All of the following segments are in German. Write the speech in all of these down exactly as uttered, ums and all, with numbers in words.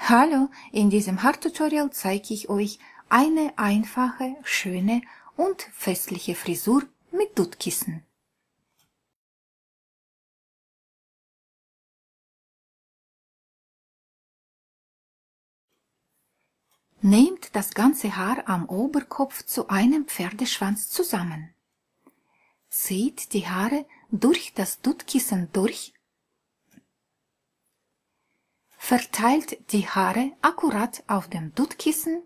Hallo, in diesem Haartutorial zeige ich euch eine einfache, schöne und festliche Frisur mit Duttkissen. Nehmt das ganze Haar am Oberkopf zu einem Pferdeschwanz zusammen. Zieht die Haare durch das Duttkissen durch. Verteilt die Haare akkurat auf dem Duttkissen.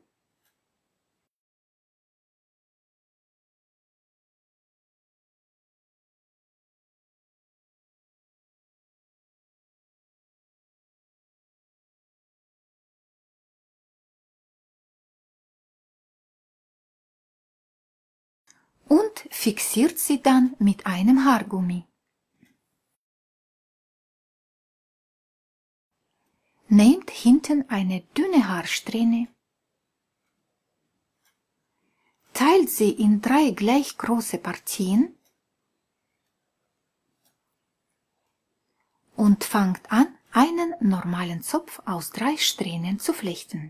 Und fixiert sie dann mit einem Haargummi. Nehmt hinten eine dünne Haarsträhne, teilt sie in drei gleich große Partien und fangt an, einen normalen Zopf aus drei Strähnen zu flechten.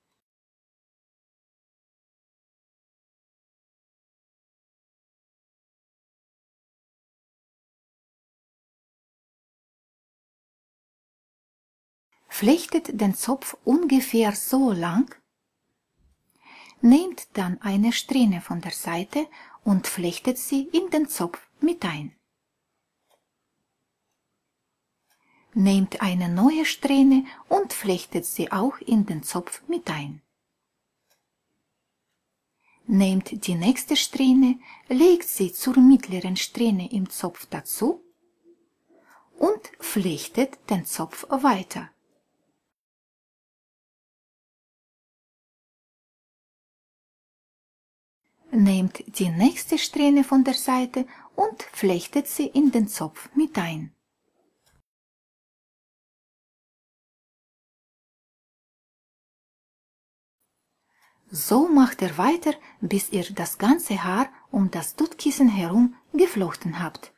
Flechtet den Zopf ungefähr so lang, nehmt dann eine Strähne von der Seite und flechtet sie in den Zopf mit ein. Nehmt eine neue Strähne und flechtet sie auch in den Zopf mit ein. Nehmt die nächste Strähne, legt sie zur mittleren Strähne im Zopf dazu und flechtet den Zopf weiter. Nehmt die nächste Strähne von der Seite und flechtet sie in den Zopf mit ein. So macht ihr weiter, bis ihr das ganze Haar um das Duttkissen herum geflochten habt.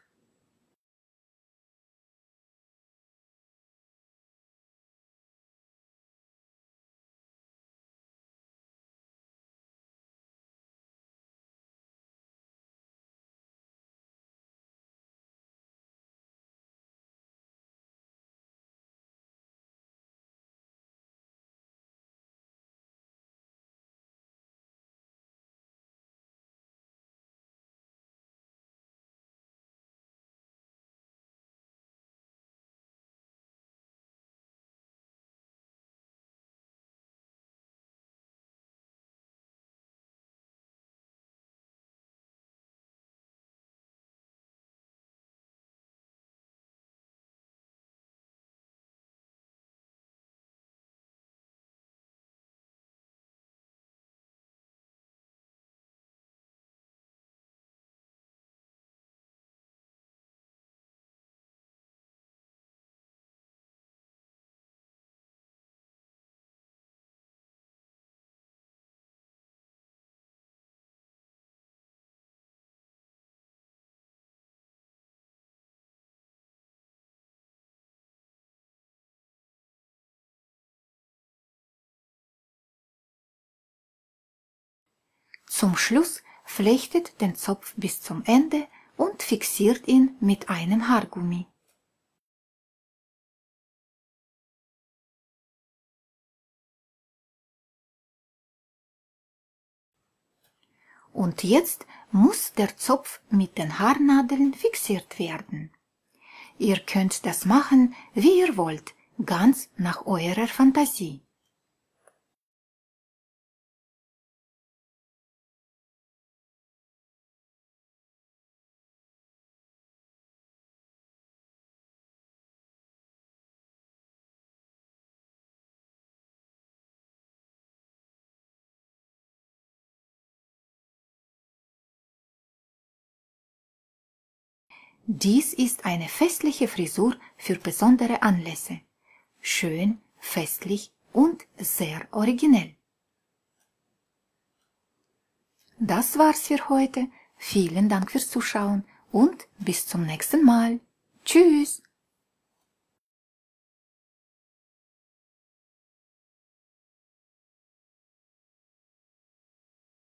Zum Schluss flechtet den Zopf bis zum Ende und fixiert ihn mit einem Haargummi. Und jetzt muss der Zopf mit den Haarnadeln fixiert werden. Ihr könnt das machen, wie ihr wollt, ganz nach eurer Fantasie. Dies ist eine festliche Frisur für besondere Anlässe. Schön, festlich und sehr originell. Das war's für heute. Vielen Dank fürs Zuschauen und bis zum nächsten Mal. Tschüss!